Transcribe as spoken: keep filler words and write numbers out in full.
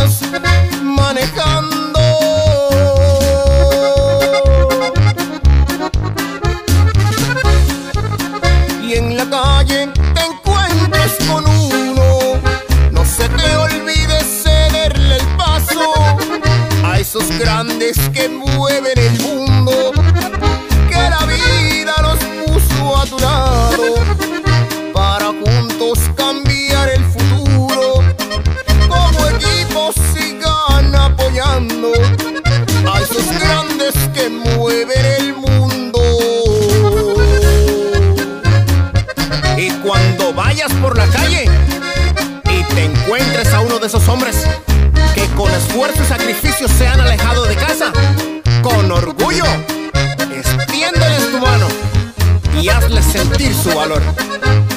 vamos manejando. Y en la calle te encuentres con uno, no se te olvide cederle el paso a esos grandes que mueven el mundo, que la vida los puso a tu lado para juntos cambiar el futuro. Como equipo sigan apoyando a esos grandes que mueven el mundo. Y cuando vayas por la calle y te encuentres a uno de esos hombres que con esfuerzo y sacrificio se han alejado de casa, con orgullo, extiéndeles tu mano y hazles sentir su valor.